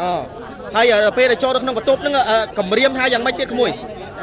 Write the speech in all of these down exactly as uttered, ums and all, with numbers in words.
อ๋อហើយពេលដែលចូលទៅក្នុងបន្ទប់ហ្នឹងកម្រាមថាយ៉ាងម៉េចទៀតក្មួយ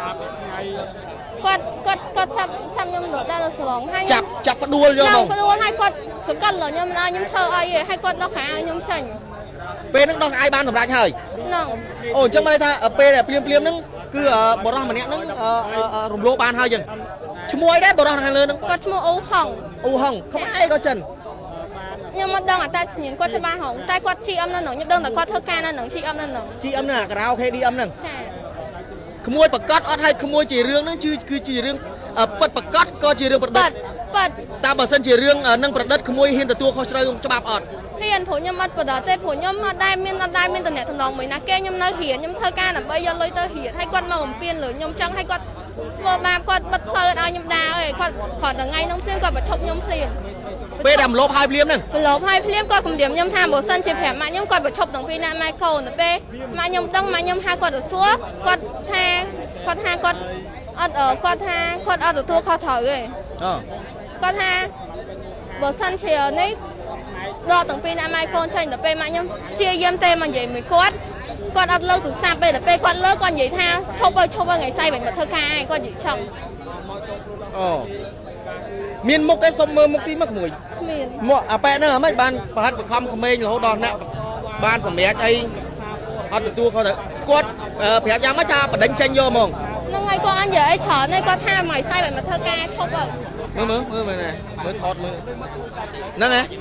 គាត់គាត់គាត់ចាប់ចាប់ខ្ញុំលើដល់ស្លងហើយចាប់ចាប់ផ្ដួលយកមកផ្ដួលហើយគាត់សង្កត់លើខ្ញុំដល់ខ្ញុំធ្វើអីហើយគាត់ដោះខោឲ្យខ្ញុំចាញ់ពេលហ្នឹងដោះខោបានសម្រាប់ហើយហ្នឹងអូអញ្ចឹងមកថាពេលដែលព្រាមព្រាមហ្នឹងគឺបរិសម្នាក់ហ្នឹងរំលោភបានហើយអញ្ចឹងឈ្មោះអីដែរបរិសខាងលើហ្នឹងគាត់ឈ្មោះអ៊ូហុងអ៊ូហុងខ្មែរក៏ចិនខ្ញុំមិនដឹងអត្តសញ្ញាណគាត់ច្បាស់ហងតែគាត់ជីអឹមនៅហ្នឹងខ្ញុំដឹងតែគាត់ធ្វើការនៅហ្នឹងជីអឹមនៅហ្នឹងជីអឹមនៅអាការ៉ាអូខេឌីអឹមហ្នឹងចាក្មួយប្រកាសអត់ឲ្យក្មួយជារឿងហ្នឹងគឺគឺជារឿងពិតប្រកាសក៏ជារឿងប្រឌិតពិតតែបើសិនជារឿងនឹងប្រឌិតក្មួយហ៊ានទទួលខុសត្រូវច្បាប់អត់ហ៊ានព្រោះខ្ញុំអត់ប្រឌិតទេព្រោះខ្ញុំអត់ដែលមានអត់ដែលមានតំណែងតំណងមួយណាគេខ្ញុំនៅរៀនខ្ញុំធ្វើការដើម្បីយកលុយទៅរៀនហើយគាត់មកបំពេញលើខ្ញុំចឹងហើយគាត់ធ្វើបាបគាត់បិទផ្លូវឲ្យខ្ញុំដើរអីគាត់គាត់ថ្ងៃហ្នឹងភ្លាមគាត់បញ្ឈប់ខ្ញុំភ្លាមពេលដែលមលប់ហើយភ្លាមហ្នឹងមលប់ហើយភ្លាមគាត់គំរាមខ្ញុំថាបើសិនជាប្រាប់ម៉ាក់ខ្ញុំគាត់បញ្ឈប់ទាំងពីរណាម៉ែកូនទៅពេលម៉ាក់ខ្ញុំដឹងម៉ាក់ខ្ញុំហៅគាត់ទៅសួរគាត់ថាគាត់ថាគាត់អត់គាត់ថាគាត់អត់ទទួលខុសត្រូវទេអូគាត់ថាបើសិនជានេះដកទាំងពីរណាម៉ែកូនចេញទៅពេលម៉ាក់ខ្ញុំជាយាមទេមកនិយាយមួយគាត់គាត់អត់លើកទូរស័ព្ទពេលទៅពេលគាត់លើកគាត់និយាយថាឈប់ទៅឈប់ទៅថ្ងៃស្អែកមិនមកធ្វើការឯងគាត់និយាយចឹងអូមានមុខទេសុំមើលមុខទីមកក្មួយមានមកអាប៉ែហ្នឹងមិនបានប្រហិតបខំក្មេងរហូតដល់ណាក់បានសម្រាប់អីអត់ទទួលគាត់ទៅគាត់ប្រាប់យ៉ាងម៉េចថាបដិញ្ញចេញយកហ្មងហ្នឹងហើយគាត់អត់និយាយអីច្រើនទេគាត់ថាថ្ងៃស្អែកមិនមកធ្វើការឈប់ទៅមើលមើលមើលមើលមើលថតមើលហ្នឹងហ៎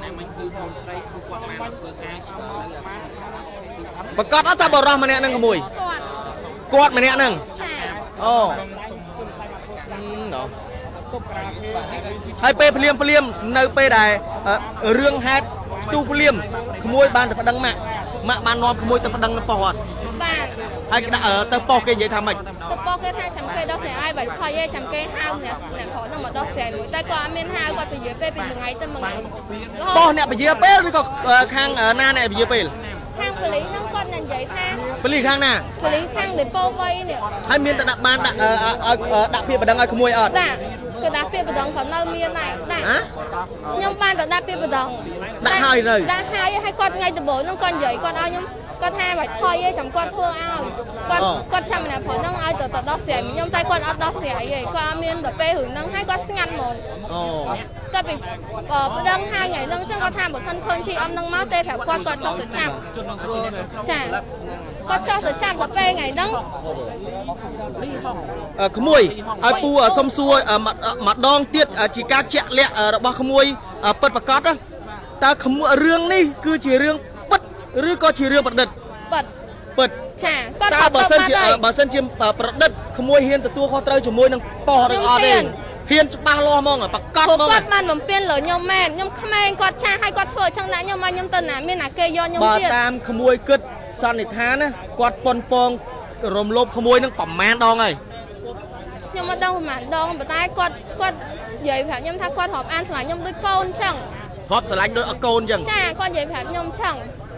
ប្រកាសអត់ថាបរោះម្នាក់ហ្នឹងក្មួយគាត់ម្នាក់ហ្នឹងអូហើយពេលភ្លាមភ្លាមនៅពេលដែលរឿងហេតុទូភ្លាមក្មួយបានទៅប្តឹងម៉ាក់ម៉ាក់បាននាំក្មួយទៅប្តឹងនៅប៉ុស្តិ៍អត់បានហើយដាក់ទៅប៉ុស្តិ៍គេនិយាយថាម៉េចទៅប៉ុស្តិ៍គេថាចាំគេដោះស្រាយឲ្យបើខ້ອຍឯងចាំគេហៅអ្នកអ្នកខហ្នឹងមកដោះស្រាយមួយតែគាត់អត់មានហៅគាត់ពជាពេលពីមួយថ្ងៃទៅមួយថ្ងៃប៉ុស្តិ៍អ្នកពជាពេលឬក៏ខាងណាអ្នកពជាពេលខាងប៉ូលីសហ្នឹងគាត់និយាយថាប៉ូលីសខាងណាប៉ូលីសខាងដេប៉ូវៃនេះហើយមានតែដាក់បានដាក់ដាក់ពាក្យបណ្ដឹងឲ្យក្មួយអត់ដាក់គឺដាក់ពាក្យបណ្ដឹងគាត់នៅមានដែរដាក់ខ្ញុំបានតែដាក់ពាក្យបណ្ដឹងដាក់ហើយនៅដាក់ហើយឲ្យគាត់ថ្ងៃដំបូងហ្នឹងគាត់និយាយគាត់ឲ្យខ្ញុំគាត់ថាបាច់ថយឯងចាំគាត់ធ្វើឲ្យគាត់គាត់ចាំម្នាក់ព្រោះហ្នឹងឲ្យទៅទៅដោះស្រាយខ្ញុំតែគាត់អត់ដោះស្រាយទេគាត់អត់មានទៅពេលរឿងហ្នឹងហើយគាត់ស្ងាត់ហ្មងអូតែពីប្តឹងហើយថ្ងៃហ្នឹងចឹងគាត់ថាបើសិនឃើញជីអឹមហ្នឹងមកទេប្រាប់គាត់គាត់ចុះទៅចាប់ចាគាត់ចុះទៅចាប់ដល់ពេលថ្ងៃហ្នឹងក្មួយឲ្យពូសុំសួរម្ដងទៀតជាការជាក់លាក់របស់ក្មួយពិតប្រាកដតើក្មួយរឿងនេះគឺជារឿងពិតឬក៏ជារឿងប្រឌិតពិតពិតចាគាត់តើបើសិនជាបើសិនជាប្រឌិតក្មួយហ៊ានទទួលខុសត្រូវជាមួយនឹងប៉ុស្តិ៍ឬអត់ទេហ៊ានច្បាស់លាស់ហ្មងប្រកាសហ្មងគាត់បានបំពេញលើខ្ញុំមែនខ្ញុំក្មេងគាត់ចាស់ឲ្យគាត់ធ្វើចឹងណាខ្ញុំមកខ្ញុំទៅណាមានណាគេយកខ្ញុំទៀតបើតាមក្មួយគិតសន្និដ្ឋានណាគាត់ប៉ុនពងរំលោភក្មួយនឹងប្រមាណដងហើយខ្ញុំមិនដឹងប្រមាណដងប៉ុន្តែគាត់គាត់និយាយប្រាប់ខ្ញុំថាគាត់រាប់អានឆ្លាញ់ខ្ញុំដូចកូនចឹងរាប់ឆ្លាញ់ដូចអកូនចឹងចាគាត់និយាយប្រាប់ខ្ញុំចឹង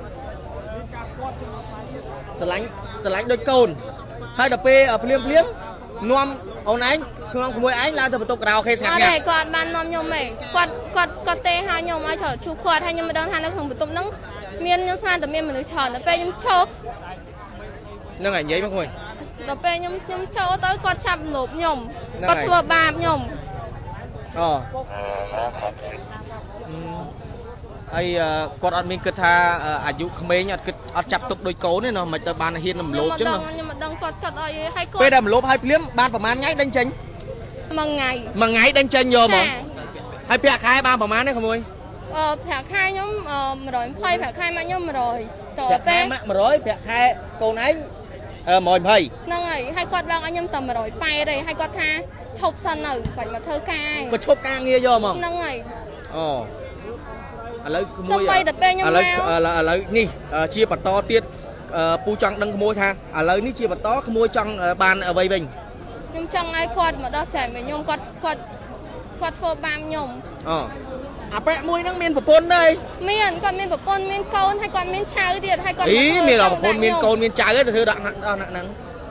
ឆ្លាញ់ឆ្លាញ់ដូចកូនហើយដល់ពេលភ្លាមភ្លាមនាំអូនឯងក្នុងក្មួយឯងឡើងទៅបន្ទប់ការ៉ាអូខេស្ងាត់ៗអត់ទេគាត់បាននាំខ្ញុំទេគាត់គាត់គាត់ទេឲ្យខ្ញុំឲ្យចូលជួបគាត់ហើយខ្ញុំមិនដឹងថានៅក្នុងបន្ទប់ហ្នឹងមានខ្ញុំស្មានតែមានមនុស្សច្រើនដល់ពេលខ្ញុំចូលហ្នឹងហើយនិយាយមកមួយដល់ពេលខ្ញុំខ្ញុំចូលទៅគាត់ចាប់លូបខ្ញុំគាត់ធ្វើបាបខ្ញុំអូហើយគាត់អត់មានគិតថាអាយុក្មេងអត់គិតអត់ចាប់ទុកដោយកូនទេណោះមិនទៅបានហ៊ានរំលោភចឹងខ្ញុំមិនដឹងគាត់គាត់អីហើយគាត់ពេលដែលរំលោភហើយភ្លាមបានប្រហែលថ្ងៃដេញចេញមួយថ្ងៃមួយថ្ងៃដេញចេញយកហ្មងហើយប្រាក់ខែបានប្រហែលទេក្មួយអឺប្រាក់ខែខ្ញុំmột trăm hai mươiប្រាក់ខែម៉ាក់ខ្ញុំmột trăm តទៅពេលម៉ាក់một trămប្រាក់ខែកូនឯងអឺmột trăm hai mươi ហ្នឹងហើយហើយគាត់ឡើងឲ្យខ្ញុំតែmột trăm八mươiទេហើយគាត់ថាឈប់សិននៅបាច់មកធ្វើការឯងមកឈប់ការងារយកហ្មងហ្នឹងហើយអូឥឡូវក្មួយឥឡូវឥឡូវនេះជាបន្តទៀតពូចង់ដឹងក្មួយថាឥឡូវនេះជាបន្តក្មួយចង់បានអ្វីវិញខ្ញុំចង់ឲ្យគាត់មកដោះស្រាយមកខ្ញុំគាត់គាត់គាត់ធ្វើបាបខ្ញុំអូអាប៉ែមួយហ្នឹងមានប្រពន្ធទេមានគាត់មានប្រពន្ធមានកូនហើយគាត់មានចៅទៀតហើយគាត់អីមានប្រពន្ធមានកូនមានចៅទៅធ្វើដាក់ហ្នឹង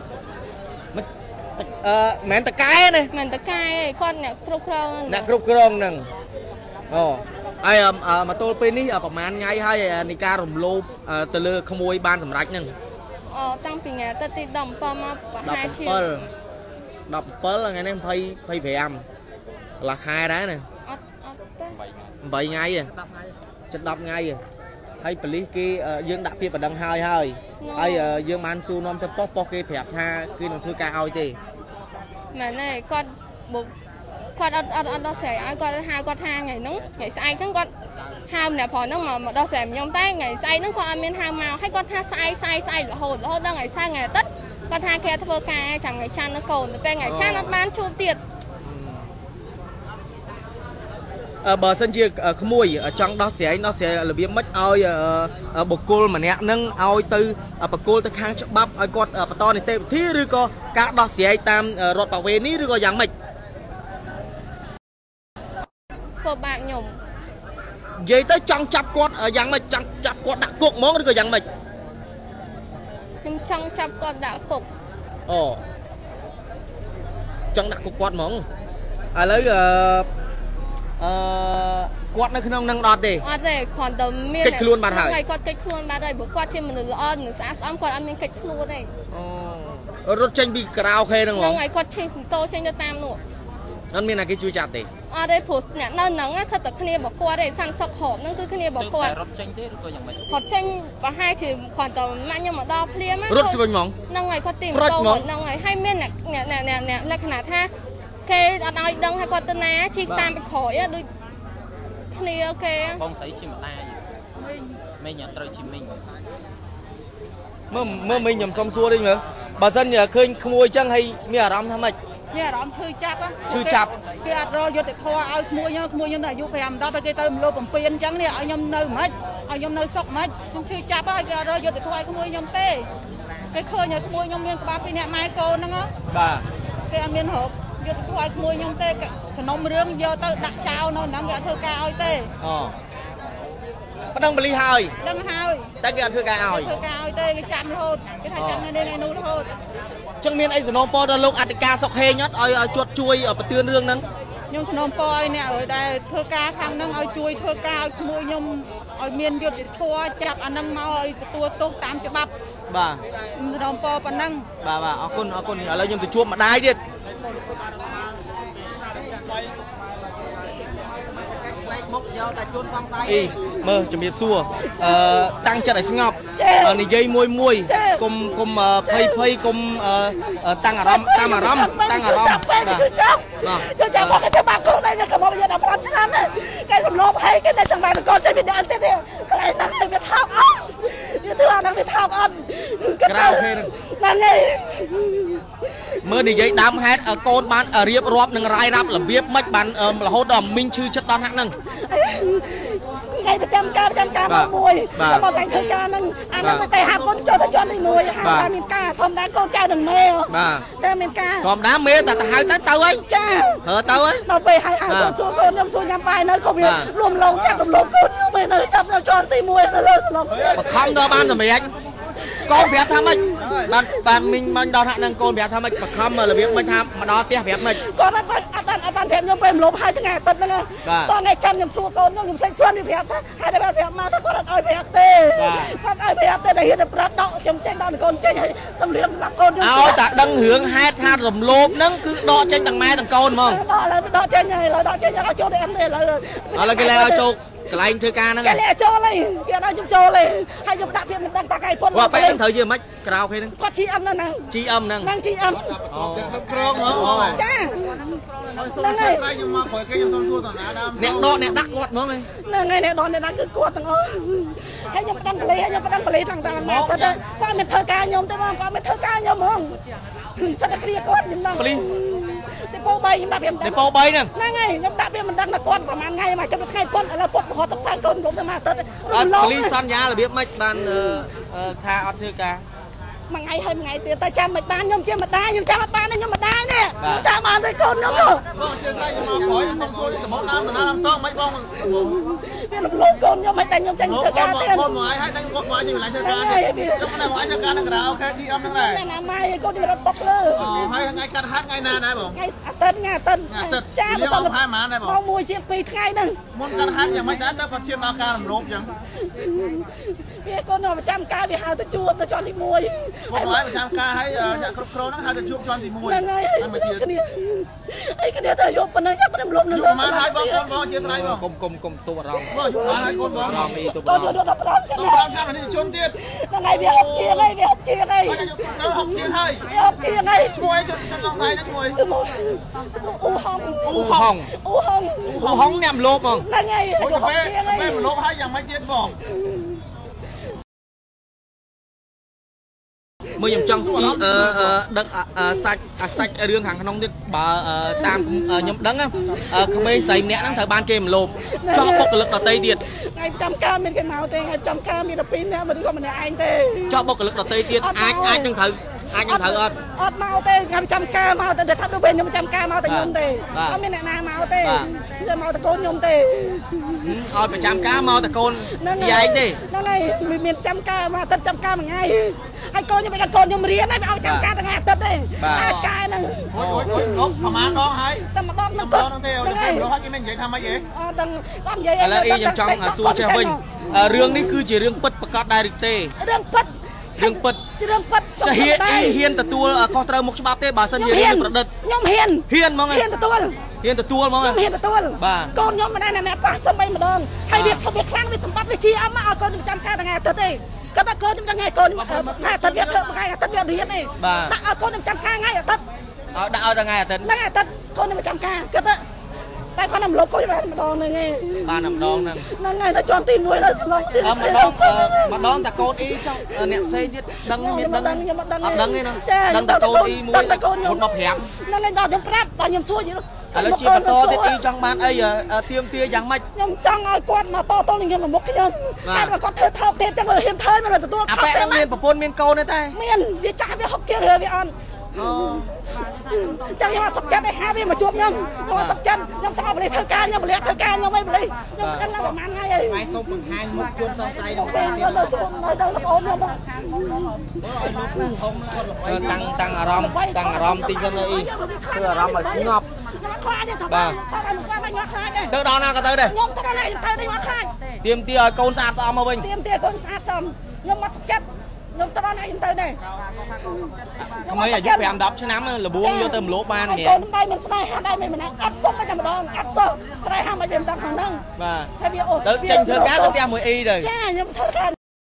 អឺមិនមែនតកែទេមិនតកែទេគាត់អ្នកគ្រប់គ្រងអ្នកគ្រប់គ្រងហ្នឹងអូហើយមកទល់ពេលនេះប្រហែលថ្ងៃហើយនៃការរំលោភទៅលើក្មួយបានសម្រេចហ្នឹងអូតាំងពីថ្ងៃទៅទីដប់7មកប្រហែលជាដប់7ថ្ងៃនេះ20 25កន្លះខែដែរណាអត់អត់ទេ 8ថ្ងៃជិត10ថ្ងៃហើយប៉ូលីសគេយើងដាក់ពាក្យបណ្ដឹងហើយហើយហើយយើងបានសួរនាំទៅប៉ុស្តិ៍ប៉ុស្តិ៍គេប្រាប់ថាគឺនឹងធ្វើការឲ្យទេមែនទេគាត់បុកគាត់អត់អត់អត់ដោះស្រាយឲ្យគាត់ហៅគាត់ថាថ្ងៃហ្នឹងថ្ងៃស្អែកហ្នឹងគាត់ហៅម្នាក់ប្រុសហ្នឹងមកដោះស្រាយខ្ញុំតែថ្ងៃស្អែកហ្នឹងគាត់អត់មានហៅមកហើយគាត់ថាស្អែកស្អែកស្អែករហូតរហូតដល់ថ្ងៃសៅរ៍ថ្ងៃអាទិត្យគាត់ថាគេធ្វើការចាំថ្ងៃច័ន្ទនៅកូនទៅពេលថ្ងៃច័ន្ទអត់បានជួបទៀតអឺបើសិនជាក្មួយចង់ដោះស្រាយដោះស្រាយរបៀបម៉េចឲ្យបុគ្គលម្នាក់ហ្នឹងឲ្យទៅបកគលទៅខាងច្បាប់ឲ្យគាត់បន្តនីតិវិធីឬក៏ការដោះស្រាយតាមរដ្ឋបវេណីឬក៏យ៉ាងម៉េចធ្វើបាបខ្ញុំនិយាយទៅចង់ចាប់គាត់យ៉ាងម៉េចចង់ចាប់គាត់ដាក់គុកហ្មងឬក៏យ៉ាងម៉េចខ្ញុំចង់ចាប់គាត់ដាក់គុកអូចង់ដាក់គុកគាត់ហ្មងឥឡូវអឺអឺគាត់នៅក្នុងនឹងអត់ទេអត់ទេគ្រាន់តែមានកិច្ចខ្លួនបានហើយគាត់កិច្ចខ្លួនបានហើយព្រោះគាត់ជាមនុស្សល្អមនុស្សស្អាតស្អំគាត់អត់មានកិច្ចខ្លួនទេអូរត់ចេញពីការ៉ាអូខេហ្នឹងហ្មងហ្នឹងហើយគាត់ជិះម៉ូតូចេញទៅតាមនោះអត់មានអ្នកគេជួយចាប់ទេអត់ទេព្រោះអ្នកនៅហ្នឹងសិតតែគ្នារបស់គាត់ទេសាន់សុកហូបហ្នឹងគឺគ្នារបស់គាត់រត់ចេញទេឬក៏យ៉ាងម៉េចរត់ចេញប្រហែលជាគ្រាន់តែម៉ាក់ខ្ញុំមកដល់ភ្លាមរត់ជួយហ្មងហ្នឹងហើយគាត់ទីម៉ូតូហ្នឹងហើយហើយមានអ្នកអ្នកអ្នកលក្ខណៈថាគេអត់ឲ្យដឹងថាគាត់ទៅណាជិះតាមពីក្រោយដូចគ្នាគេបងស្រីជាម្ដាយមីងត្រូវជាមីងមើលមើលមីងខ្ញុំសុំសួរវិញមើលបើសិនជាឃើញក្មួយចឹងហើយមានអារម្មណ៍ថាម៉េចមានអារម្មណ៍ឈឺចាប់ឈឺចាប់គេអត់រកយុត្តិធម៌ឲ្យក្មួយខ្ញុំក្មួយខ្ញុំតែអាយុ5 10ហើយគេទៅមលោបំពេញអញ្ចឹងនេះឲ្យខ្ញុំនៅមិនឲ្យខ្ញុំនៅសុកមិនខ្ញុំឈឺចាប់ហើយគេអត់រកយុត្តិធម៌ឲ្យក្មួយខ្ញុំទេគេឃើញឲ្យក្មួយខ្ញុំមានក្បាលពីរនាក់ម៉ែកូនហ្នឹងបាទគេអត់មានរកយុត្តិធម៌ឲ្យក្មួយខ្ញុំទេក្នុងរឿងយកទៅដាក់ចោលនៅហ្នឹងគេអត់ធ្វើការឲ្យទេអូប្តឹងប៉ូលីសហើយដឹងហើយតែគេអត់ធ្វើការឲ្យធ្វើការឲ្យទេគេចាំរហូតគេថាចាំនៅថ្ងៃនោះរហូតចឹងមានអីសំណូមពរដល់លោកអធិការសុកហេងអត់ឲ្យឲ្យជាប់ជួយបទឿនរឿងហ្នឹងខ្ញុំសំណូមពរឲ្យអ្នកដែលធ្វើការខាងហ្នឹងឲ្យជួយធ្វើការឲ្យក្មួយខ្ញុំឲ្យមានយុត្តិធម៌ចាប់អាហ្នឹងមកឲ្យទទួលទោសតាមច្បាប់បាទសំណូមពរប៉ុណ្ណឹងបាទបាទអរគុណអរគុណឥឡូវខ្ញុំទៅជួបម្ដាយទៀតមុខយកតែជូនផងដៃអីមើលជំរាបសួរអឺតាំងចិត្តឲ្យស្ងប់និយាយមួយមួយកុំកុំភ័យភ័យកុំតាំងអារម្មណ៍តាមអារម្មណ៍តាំងអារម្មណ៍បាទចាប់បាទចាប់មកគេបាក់កូនដែរគេមកយកដល់5ឆ្នាំគេសំឡូបហើយគេតែទាំងបានកូនតែមានអត់ទេកន្លែងហ្នឹងវាថោកអត់វាធ្វើអាហ្នឹងវាថោកអត់ក្រៅគេហ្នឹងហើយមើលនិយាយដើមហេតុកូនបានរៀបរាប់នឹងរាយរាប់របៀបម៉េចបានរហូតដល់មីងឈឺចិត្តដល់ហាក់ហ្នឹងគេប្រចាំការប្រចាំការមកមួយមកតែធ្វើការហ្នឹងអាហ្នឹងតែហាកូនចូលទៅជាន់ទីមួយហាតែមានការធម្មតាកូនចៅនឹងមេតែមានការធម្មតាមេតែទៅហៅទៅទៅហើយចាហើទៅហើយដល់ពេលហៅហៅកូនសួរកូនខ្ញុំសួរញ៉ាំបាយនៅក៏វារួមឡងចាប់រំលងកូនខ្ញុំមិននៅចាប់នៅជាន់ទីមួយនៅលើស្លុកបខំដល់បានសម្រេចកូនប្រាប់ថាម៉េចបានបានមីងមិញដល់ថានឹងកូនប្រាប់ថាម៉េចបខំរបៀបមិនថាមកដល់ផ្ទះប្រាប់ម៉េចកូនអត់បានអត់បានអត់បានប្រាប់ខ្ញុំពេលមលប់ហើយថ្ងៃអាទិត្យហ្នឹងតោះថ្ងៃច័ន្ទខ្ញុំសួរកូនខ្ញុំខ្ញុំផ្សេងស្វានវាប្រាប់ថាហើយតែបានប្រាប់មកថាគាត់អត់ឲ្យប្រាប់ទេគាត់ឲ្យប្រាប់ទេតែហ៊ានតែប្រាប់ដកខ្ញុំចេញដល់កូនចេញហើយសំលៀងដាក់កូនខ្ញុំឲ្យតែដឹងរឿងហេតុថារំលោភហ្នឹងគឺដកចេញទាំងម៉ែទាំងកូនហ្មងដកឥឡូវដកចេញហើយឥឡូវដកចេញដល់ចូលទៅអិនទេឥឡូវឥឡូវគេលែងឲ្យចូលកន្លែងធ្វើការហ្នឹងគេលែងចូលហើយគេអត់ឲ្យខ្ញុំចូលទេហើយខ្ញុំដាក់ភាពមិនដឹងតាកែពុនគាត់ពេលហ្នឹងត្រូវជាមិនក្រៅគេហ្នឹងគាត់ ជី អឹម នៅហ្នឹងជី អឹម ហ្នឹងហ្នឹង ជី អឹមអូក្រងហ៎ចាហ្នឹងហើយខ្ញុំមកក្រោយគេខ្ញុំសុំសួរតាណាដើមអ្នកដកអ្នកដាក់គាត់ហ្មងហ្នឹងហើយអ្នកដកអ្នកដាក់គឺគាត់ទាំងអស់ហើយខ្ញុំប្តឹងប៉ូលីសហើយខ្ញុំប្តឹងប៉ូលីសទាំងតាមកទៅគាត់មិនធ្វើការខ្ញុំទេបងគាត់មិនធ្វើការខ្ញុំហ្មងសិតតែគ្រាគាត់ខ្ញុំដឹងប៉ូលីសទីពោ3ខ្ញុំដាក់វាមិនដឹងទីពោ3ហ្នឹងហ្នឹងហើយខ្ញុំដាក់វាមិនដឹងថាគាត់ប្រហែលថ្ងៃមកចាប់ថ្ងៃគាត់ឥឡូវគាត់ហត់ទឹកសាកូនខ្ញុំទៅមកទៅប៉ូលីសសន្យារបៀបម៉េចបានថាអត់ធ្វើការមួយថ្ងៃហើយមួយថ្ងៃទៀតតែចាំមិនបានខ្ញុំជាម្ដាយខ្ញុំចាំអត់បានខ្ញុំម្ដាយនេះចាំបានតែកូនខ្ញុំនោះបងជឿថាខ្ញុំមកក្រោយខ្ញុំសួរដំបងដើមដំណាំតងមិនបងវារំលោភកូនខ្ញុំមិនតែខ្ញុំចាញ់ធ្វើការទៀតកូនមកហើយតែគាត់មកជាកន្លែងធ្វើការទៀតខ្ញុំមិនមកធ្វើការនឹងក្រៅអូខេឌីអឹមហ្នឹងដែរណាម៉ែកូនខ្ញុំរត់ຕົកលើអូហើយថ្ងៃកាត់ហាត់ថ្ងៃណាដែរបងថ្ងៃអាទិត្យថ្ងៃអាទិត្យចាមិនต้องផាម៉ានដែរបងមកមួយជាងពីរថ្ងៃហ្នឹងមុនកាត់ហាត់យ៉ាងម៉េចដែរទៅបើឈានដល់ការរំលោភអញ្ចឹងវាកូនខ្ញុំប្រចាំការវាហៅទៅជួបទៅជាន់ទីមួយគាត់មកប្រចាំការហើយអ្នកគ្រប់គ្រងហ្នឹងហៅទៅជួបជាន់ទីមួយហ្នឹងហើយគ្នាអីគ្នាទៅយកប៉ុណ្ណឹងចាប់ប៉ុណ្ណឹងរំលោភនៅលើមកហើយបងបងបងជាត្រៃបងគុំគុំគុំទូអារម្មណ៍បងយកមកហើយកូនបងអារម្មណ៍អីទូអារម្មណ៍ទៅដល់ប្រាំឆ្នាំប្រាំឆ្នាំនេះជនទៀតហ្នឹងហើយវាហុកជាងហើយវាហុកជាងហើយទៅហុកជាងហើយហុកជាងហើយឈ្មោះអីជនជនឡងដៃហ្នឹងឈ្មោះអីអ៊ូហុងអ៊ូហុងអ៊ូហុងអ៊ូហុងអ្នកមលោបហ្មងហ្នឹងហើយហុកជាងហើយពេលមលោបហើយយ៉ាងម៉េចទៀតបងមើលខ្ញុំចង់ស៊ីអឺដឹកសាច់សាច់រឿងខាងក្នុងទៀតបើតាមខ្ញុំដឹងក្មេងស្រីម្នាក់ហ្នឹងត្រូវបានគេមលោបចោះបុគ្គលិកដទៃទៀតថ្ងៃចាំការមានគេមកទេថ្ងៃចាំការមានតែពីរនាក់មិនក៏ម្នាក់ឯងទេចោះបុគ្គលិកដទៃទៀតអាចអាចនឹងត្រូវអាចនឹងត្រូវអត់អត់មកទេថ្ងៃចាំការមកតែថាដូចខ្ញុំចាំការមកតែខ្ញុំទេអត់មានអ្នកណាមកទេខ្ញុំមកតែកូនខ្ញុំទេឲ្យប្រចាំការមកតែកូនយាយទេហ្នឹងហើយមានចាំការមកតែចាំការមួយថ្ងៃហើយកូនខ្ញុំមិនដឹងកូនខ្ញុំរៀនហើយឲ្យចាំការថ្ងៃអាទិត្យទេអាឆ្កែហ្នឹងអូយអូយអូយប្រហែលដងហើយតែម្ដងហ្នឹងកូនហ្នឹងទេអូយគេមកហើយគេមិននិយាយថាម៉េចទេអត់ដឹងអត់និយាយឥឡូវអ៊ីខ្ញុំចង់សួរចេះវិញរឿងនេះគឺជារឿងពិតប្រកបដែរឬទេរឿងពិតរឿងពិតរឿងពិតចុះហ៊ានហ៊ានទទួលខុសត្រូវមុខច្បាប់ទេបើសិនជារឿងប្រឌិតខ្ញុំហ៊ានហ៊ានហ្មងហ៊ានទទួលហ៊ានទទួលហ្មងហ៊ានទទួលកូនខ្ញុំមិនដែលអ្នកប៉ះសំបីម្ដងហើយវាវាខ្លាំងវាសម្បត្តិវាជាអមឲ្យកូនខ្ញុំចាំការថ្ងៃអាទិត្យទេគាត់ថាកូនខ្ញុំថ្ងៃកូនថ្ងៃអាទិត្យវាធ្វើថ្ងៃអាទិត្យវារៀនទេដាក់ឲ្យកូនខ្ញុំចាំការថ្ងៃអាទិត្យឲ្យដាក់ឲ្យថ្ងៃអាទិត្យថ្ងៃអាទិត្យកូនខ្ញុំចាំការគាត់ថាតែគាត់នឹងលុបកូនបានម្ដងហ្នឹងឯងបានម្ដងហ្នឹងហ្នឹងហើយតែជាន់ទីមួយដល់ស្លុកទៀតម្ដងម្ដងតែកូនអ៊ីចង់អ្នកផ្សេងទៀតដឹងមានដឹងខ្ញុំអត់ដឹងអត់ដឹងទេដឹងតែកូនអ៊ីមួយតែកូនខ្ញុំមកប្រាប់ហ្នឹងហើយដល់ខ្ញុំប្រាប់ដល់ខ្ញុំសួរយីឥឡូវជាបន្តទៀតអ៊ីចង់បានអីទៀមទាយ៉ាងម៉េចខ្ញុំចង់ឲ្យគាត់មកតតនឹងខ្ញុំមកមុខខ្ញុំតែគាត់ធ្វើថោកទៀតចឹងហ៊ានធ្វើមិនទទួលអាប៉ែនឹងមានប្រពន្ធមានកូនទេតែមានវាចាស់វាហុកជើងវាអត់អូចាំខ្ញុំអត់សុខចិត្តឯហាវាមកជួបខ្ញុំខ្ញុំអត់សុខចិត្តខ្ញុំចង់ឲ្យបលិសធ្វើការខ្ញុំបលិសធ្វើការខ្ញុំឯងបលិសខ្ញុំដឹងឡើងប្រហែលថ្ងៃហើយថ្ងៃសូមបង្ហាញមុខជួបសង្ស័យរបស់គាត់ទៀតទៅជួបនៅទៅបងប្អូនខ្ញុំបងអើឲ្យលោកគ្រូហុងគាត់ល្បីតាំងតាំងអារម្មណ៍តាំងអារម្មណ៍តិចសិនអីគឺអារម្មណ៍ឲ្យស្ងប់ខ្ញុំខ្លាចទេថាបាទតែខ្ញុំខ្លាចខ្ញុំខ្លាចទេទៅដល់ណាក៏ទៅដែរខ្ញុំទៅដល់ណាទៅខ្ញុំខ្លាចទៀមទាឲ្យកូនស្អាតស្អំមកវិញទៀមទាកូនស្អាតស្អំខ្ញុំមកសុខចិត្តខ្ញុំទៅដល់ណាខ្ញុំទៅដែរក្មេងអាយុប្រាំដប់ឆ្នាំលបួងយកទៅមលោបបានហ៎កូនដៃមិនស្នេហាដៃមិនម្នាក់អត់សុំតែម្ដងអត់សោះស្នេហាមិនវាមិនដឹងខាងហ្នឹងបាទហើយវាអូទៅចេញធ្វើការទៅផ្ទះមួយអ៊ីទៅចាខ្ញុំធ្វើការ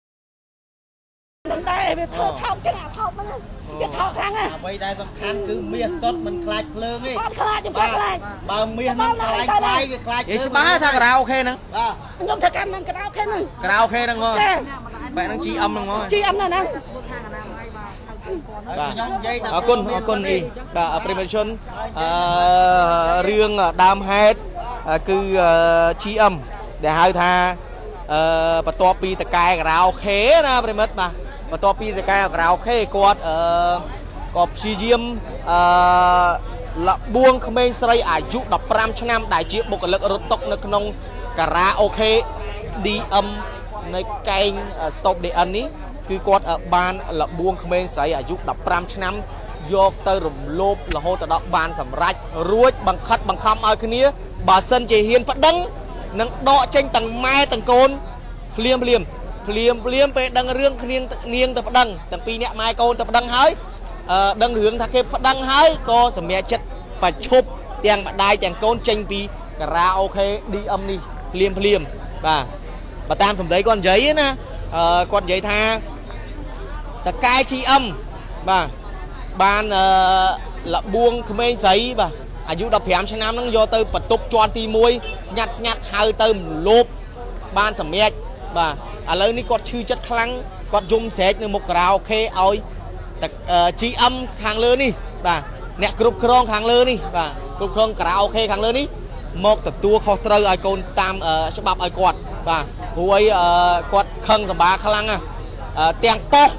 មិនដែរវាធ្វើថោកចឹងអាថោកហ្នឹងវាថោកខ្លាំងណាស់អ្វីដែលសំខាន់គឺមាសគាត់មិនខ្លាចភ្លើងទេអត់ខ្លាចខ្ញុំអត់ខ្លាចបើមាសនឹងខ្លាចខ្លាយវាខ្លាចនិយាយច្បាស់ថាការ៉ាអូខេហ្នឹងបាទខ្ញុំធ្វើការហ្នឹងការ៉ាអូខេហ្នឹងការ៉ាអូខេហ្នឹងហ្មងចាបែបហ្នឹង ជី អឹម ហ្នឹងហ្មងជី អឹម ហ្នឹងខ្ញុំនិយាយអរគុណអរគុណអ៊ីបាទប្រិមត្តជនអឺរឿងដើមហេតុគឺ ជី អឹម ដែលហៅថាអឺបន្ទាប់ពីតកែការ៉ាអូខេណាប្រិមិត្តបាទបន្ទាប់ពីតកែការ៉ាអូខេគាត់អឺក៏ព្យាយាមអឺលបួងក្មេងស្រីអាយុដប់ប្រាំឆ្នាំដែលជាបុគ្គលិករត់តុនៅក្នុងការ៉ាអូខេ ឌី អឹម នៅកែង Stop ឌី អិន នេះគឺគាត់បានលបួងក្មេងស្រីអាយុដប់ប្រាំឆ្នាំយកទៅរំលោភរហូតដល់បានសម្រេចរួចបង្ខិតបង្ខំឲ្យគ្នាបើសិនជាហ៊ានប្តឹងនឹងដកចេញទាំងម៉ែទាំងកូនភ្លាមភ្លាមភ្លាមភ្លាមពេលដឹងរឿងគ្នានាងទៅប្តឹងទាំងពីរអ្នកម៉ែកូនទៅប្តឹងហើយអឺដឹងរឿងថាគេប្តឹងហើយក៏សម្រេចចិត្តបច្ចុប្បន្នទាំងម្ដាយទាំងកូនចេញពីការ៉ាអូខេ ឌី អឹម នេះភ្លាមភ្លាមបាទបើតាមសម្ដីគាត់និយាយណាអឺគាត់និយាយថាតកែ ជី អឹម បាទបានអឺលបួងក្មេងស្រីបាទអាយុដប់ប្រាំឆ្នាំហ្នឹងយកទៅបន្ទប់ជាន់ទីមួយស្ងាត់ស្ងាត់ហៅទៅលោបបានសម្រេចបាទឥឡូវនេះគាត់ឈឺចិត្តខ្លាំងគាត់យំស្រែកនៅមុខការ៉ាអូខេឲ្យតែ ជី អឹម ខាងលើនេះបាទអ្នកគ្រប់គ្រងខាងលើនេះបាទគ្រប់គ្រងការ៉ាអូខេខាងលើនេះមកទទួលខុសត្រូវឲ្យកូនតាមច្បាប់ឲ្យគាត់បាទព្រោះអីគាត់ខឹងសម្បាខ្លាំងណាស់ទាំងប៉ុស្តិ៍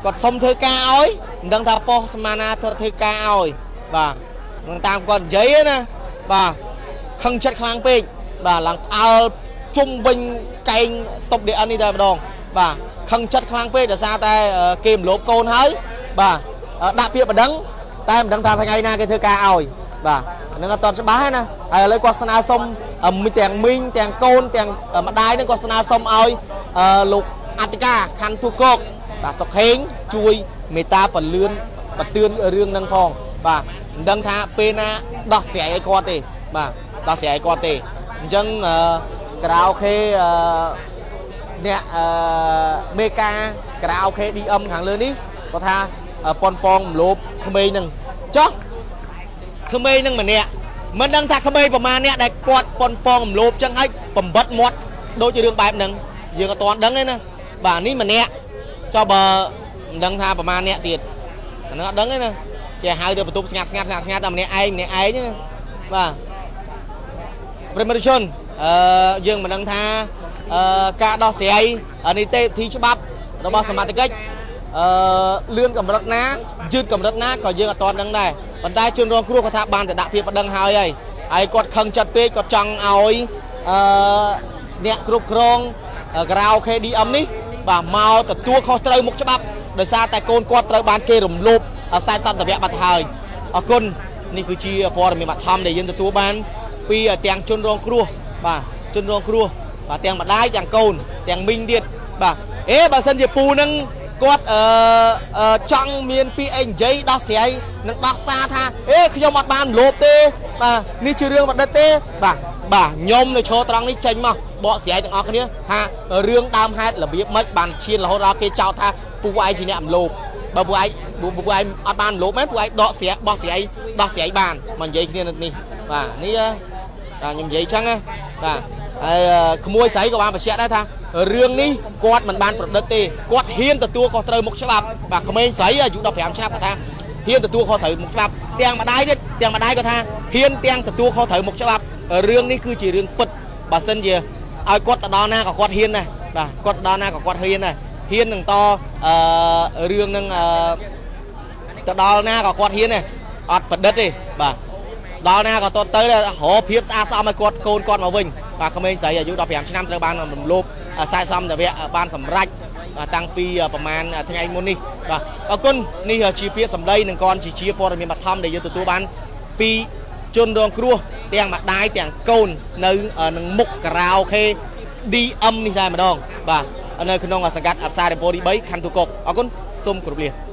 គាត់សុំធ្វើការឲ្យមិនដឹងថាប៉ុស្តិ៍ស្មានណាធ្វើការឲ្យបាទនឹងតាមគាត់និយាយណាបាទខឹងចិត្តខ្លាំងពេកបាទឡើងផ្អើលជុំវិញកែង stop ដេអិននេះតែម្ដងបាទខឹងចិត្តខ្លាំងពេកដោយសារតែគេមលប់កូនហើយបាទដាក់ពាក្យបណ្ដឹងតែមិនដឹងថាថ្ងៃណាគេធ្វើការឲ្យបាទហ្នឹងអត់ទាន់ច្បាស់ណាហើយឥឡូវគាត់ស្នើសុំទាំងមីងទាំងកូនទាំងម្ដាយហ្នឹងគាត់ស្នើសុំឲ្យលោកអធិការខណ្ឌទូកកបាទសុខេងជួយមេត្តាពន្លឿនបន្ទឿនរឿងហ្នឹងផងបាទមិនដឹងថាពេលណាដោះស្រាយឲ្យគាត់ទេបាទដោះស្រាយឲ្យគាត់ទេអញ្ចឹងក្រៅខេអ្នកមេការក្រៅខេ ឌី អឹម ខាងលើនេះគាត់ថាប៉ុនប៉ងមលប់ក្មេងហ្នឹងចុះក្មេងហ្នឹងម្នាក់មិនដឹងថាក្មេងប្រមាណអ្នកដែលគាត់ប៉ុនប៉ងមលប់ចឹងឲ្យបំបិតមាត់ដូចរឿងបែបហ្នឹងយើងអត់ទាន់ដឹងទេណាបាទនេះម្នាក់ចុះបើមិនដឹងថាប្រមាណអ្នកទៀតអាហ្នឹងអត់ដឹងទេណាចេះហៅទៅបន្ទប់ស្ងាត់ស្ងាត់ស្ងាត់ស្ងាត់តែម្នាក់ឯងម្នាក់ឯងបាទប្រិមត្តជនអឺយើងមិនដឹងថាអឺការដោះស្រាយនីតិវិធីច្បាប់របស់សមាជិកអឺលឿនកម្រិតណាយឺតកម្រិតណាក៏យើងអត់ទាន់ដឹងដែរប៉ុន្តែជនរងគ្រោះគាត់ថាបានតែដាក់ពាក្យបណ្ដឹងហើយហើយហើយគាត់ខឹងចិត្តពេកគាត់ចង់ឲ្យអឺអ្នកគ្រប់គ្រងក្រៅ ខេ ឌី អឹម នេះបាទមកទទួលខុសត្រូវមុខច្បាប់ដោយសារតែកូនគាត់ត្រូវបានគេរំលោភខ្សែសន្តិវៈបាត់ហើយអរគុណនេះគឺជាព័ត៌មានបឋមដែលយើងទទួលបានពីទាំងជនរងគ្រោះបាទជនរងគ្រោះបាទទាំងម្ដាយទាំងកូនទាំងមីងទៀតបាទអេបើសិនជាពូនឹងគាត់អឺចង់មានពីអីនិយាយដោះស្រាយនឹងដោះសារថាអេខ្ញុំអត់បានលោភទេបាទនេះជារឿងបណ្ឌិតទេបាទបាទខ្ញុំនៅឈរត្រង់នេះចេញមកបកស្រាយទាំងអស់គ្នាថារឿងដើមហេតុរបៀបម៉េចបានឈានរហូតដល់គេចោទថាពូឯងជាអ្នករំលោភបើពូឯងពូឯងអត់បានរំលោភមែនពូឯងដកស្រាយបោះស្រាយដោះស្រាយបានមកនិយាយគ្នានេះបាទនេះខ្ញុំនិយាយចឹងណាបាទហើយក្មួយស្រីក៏បានបញ្ជាក់ដែរថារឿងនេះគាត់មិនបានប្រឌិតទេគាត់ហ៊ានទទួលខុសត្រូវមុខច្បាប់បាទក្មេងស្រីអាយុដប់ប្រាំឆ្នាំគាត់ថាហ៊ានទទួលខុសត្រូវមុខច្បាប់ទាំងម្ដាយទៀតទាំងម្ដាយគាត់ថាហ៊ានទាំងទទួលខុសត្រូវមុខច្បាប់រឿងនេះគឺជារឿងពិតបើសិនជាឲ្យគាត់ទៅដល់ណាក៏គាត់ហ៊ានដែរបាទគាត់ទៅដល់ណាក៏គាត់ហ៊ានដែរហ៊ាននឹងតអឺរឿងនឹងអឺទៅដល់ណាក៏គាត់ហ៊ានដែរអត់ប្រឌិតទេបាទដល់ណាក៏តទៅរកភាពស្អាតស្អំឲ្យគាត់កូនគាត់មកវិញបាទក្មេងស្រីអាយុដប់ប្រាំឆ្នាំត្រូវបានរំលោភខ្សែសន្តិវៈបានសម្រេចតាំងពីប្រហែលថ្ងៃមុននេះបាទអរគុណនេះជាពាក្យសម្ដីនិងក៏ជាព័ត៌មានបឋមដែលយើងទទួលបានពីជនរងគ្រោះទាំងម្ដាយទាំងកូននៅនឹងមុខការ៉ាអូខេ ឌី អឹម នេះតែម្ដងបាទនៅក្នុងសង្កាត់អផ្សារដេប៉ូទីបីខណ្ឌទូកកអរគុណសូមគោរពលា